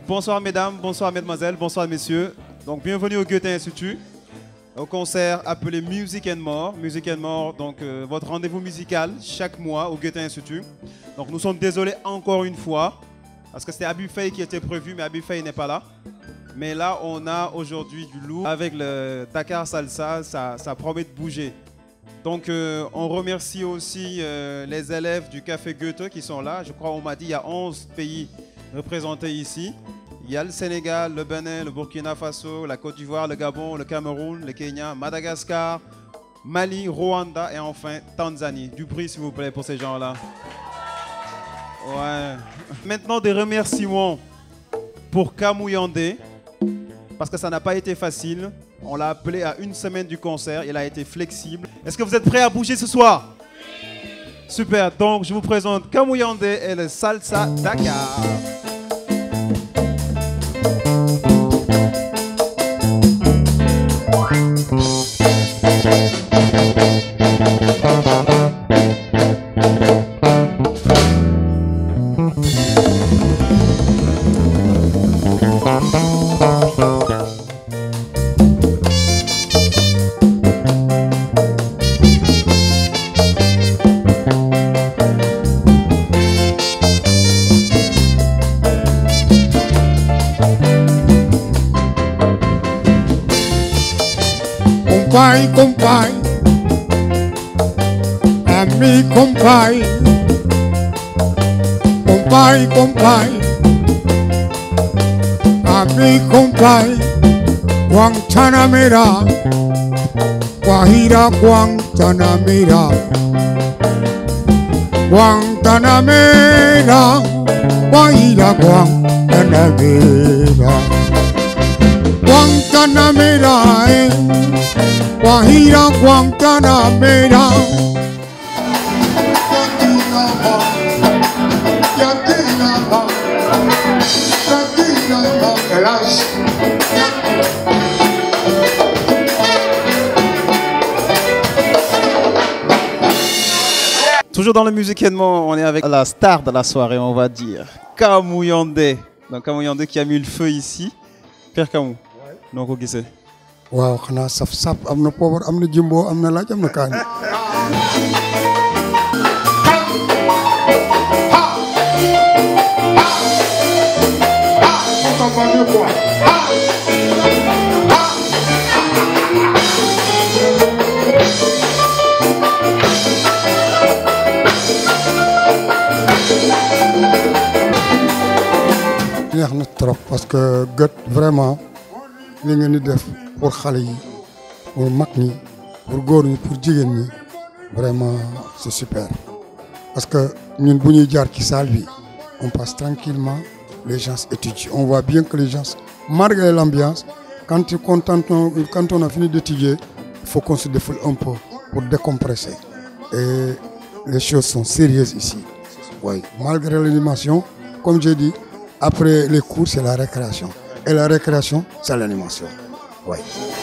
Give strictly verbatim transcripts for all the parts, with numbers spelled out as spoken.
Bonsoir mesdames, bonsoir mesdemoiselles, bonsoir messieurs. Donc bienvenue au Goethe Institut, au concert appelé Music and More. Music and More, donc euh, votre rendez-vous musical chaque mois au Goethe Institut. Donc nous sommes désolés encore une fois, parce que c'était Abi Faye qui était prévu, mais Abi Faye n'est pas là. Mais là, on a aujourd'hui du lourd. Avec le Dakar Salsa, ça, ça promet de bouger. Donc euh, on remercie aussi euh, les élèves du Café Goethe qui sont là. Je crois qu'on m'a dit qu'il y a onze pays représentés ici. Il y a le Sénégal, le Bénin, le Burkina Faso, la Côte d'Ivoire, le Gabon, le Cameroun, le Kenya, Madagascar, Mali, Rwanda et enfin Tanzanie. Du bruit s'il vous plaît pour ces gens-là. Ouais. Maintenant des remerciements pour Kamou Yandé, parce que ça n'a pas été facile. On l'a appelé à une semaine du concert, il a été flexible. Est-ce que vous êtes prêts à bouger ce soir? Super, donc je vous présente Kamou Yandé et le Salsa Dakar. Compay, compay, ami compay, compay, compay, ami compay, Guantanamera, Guajira Guantanamera, Guantanamera, Guajira Guantanamera, Guantanamera, eh. Guajira Guantanamera. Toujours dans le Music and More, on est avec la star de la soirée, on va dire, Kamou Yandé. Donc Kamou Yandé qui a mis le feu ici. Père Kamou, donc au Guissé. Waaw xanaa saf sap am na poobar am na jimbo am na laaj am na kaani. neex na trop parce que Goethe vraiment li ngeen di def pour xale yi pour mag ñi pour góor ñi pour jigéen ñi vraiment c'est super parce que ñun bu ñuy jaar ci salle bi on passe tranquillement, les gens étudient, on voit bien que les gens malgré l'ambiance quand ils content quand on a fini d'étudier il faut qu'on se défoule un peu pour décompresser et les choses sont sérieuses ici. Oui, malgré l'animation comme j'ai dit après les cours c'est la récréation et la récréation c'est l'animation. Oui.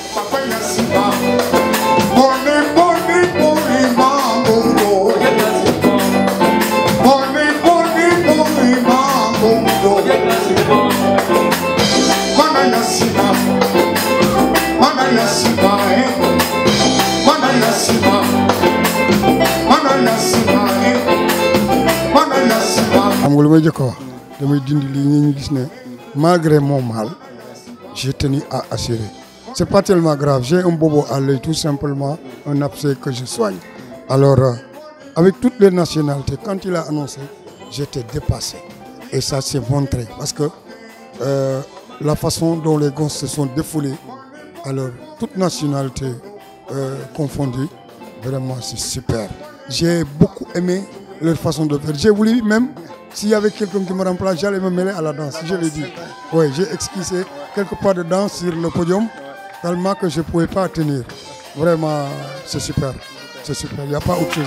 xam nga lu may jëkk a wax damay dindi lii ñu gis ne malgré mon mal j'ai tenu à assurer. C'est pas tellement grave, j'ai un bobo à l'œil, tout simplement un abcès que je soigne. Alors, euh, avec toutes les nationalités, quand il a annoncé, j'étais dépassé. Et ça s'est montré parce que euh, la façon dont les gosses se sont défoulés, alors toutes nationalités euh, confondues, vraiment c'est super. J'ai beaucoup aimé leur façon de faire. J'ai voulu même, s'il y avait quelqu'un qui me remplace, j'allais me mêler à la danse, je l'ai dit. Oui, j'ai esquissé quelques pas de danse sur le podium, tellement que je ne pouvais pas tenir. Vraiment, c'est super. C'est super, il n'y a pas autre chose.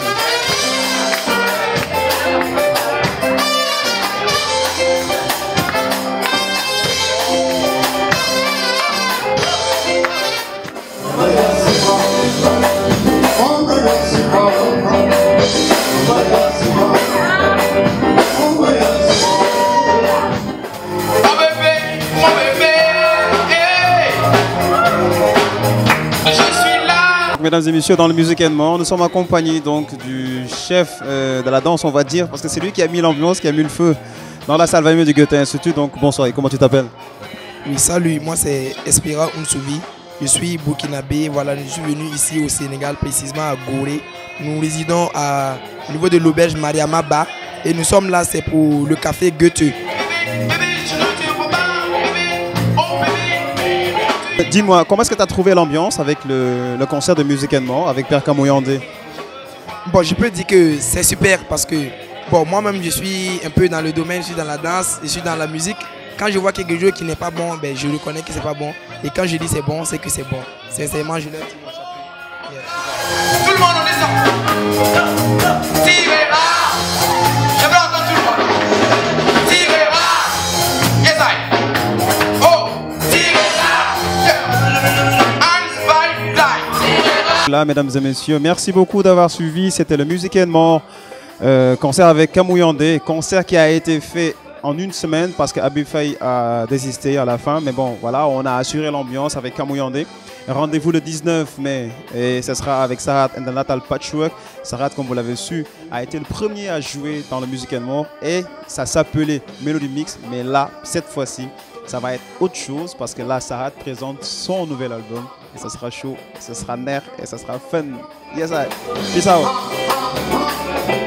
Oh bébé mesdames et messieurs, dans le Music and More, nous sommes accompagnés donc du chef euh, de la danse, on va dire, parce que c'est lui qui a mis l'ambiance, qui a mis le feu dans la salle vingt de Goethe Institut. Donc bonsoir, et comment tu t'appelles? Oui, salut, moi c'est Espira Unsouvi, je suis burkinabé, voilà, je suis venu ici au Sénégal, précisément à Gorée. Nous résidons à, au niveau de l'auberge Mariama Ba et nous sommes là, c'est pour le café Goethe. Dis-moi, comment est-ce que tu as trouvé l'ambiance avec le, le concert de Music and More avec Père Kamou Yandé? Bon, je peux dire que c'est super parce que bon, moi-même je suis un peu dans le domaine, je suis dans la danse, je suis dans la musique. Quand je vois quelque chose qui n'est pas bon, ben, je reconnais que c'est pas bon. Et quand je dis c'est bon, c'est que c'est bon. Sincèrement, je leur tire mon chapeau. Yeah. Tout le monde, on descend. Tirera. Je veux entendre tout le monde. Tirera. Yes, I. Oh, tirera. Hands by die. Là, mesdames et messieurs, merci beaucoup d'avoir suivi. C'était le Music and More euh, concert avec Kamou Yandé. Concert qui a été fait en une semaine parce qu'Habib Faye a désisté à la fin. Mais bon, voilà, on a assuré l'ambiance avec Kamou Yandé. Rendez-vous le dix-neuf mai et ce sera avec Sarat and the Natal Patchwork. Sarat, comme vous l'avez su, a été le premier à jouer dans le Music and More et ça s'appelait Melody Mix. Mais là, cette fois-ci, ça va être autre chose parce que là, Sarat présente son nouvel album et ça sera chaud, ça sera nerf et ça sera fun. Yes, I. Peace out.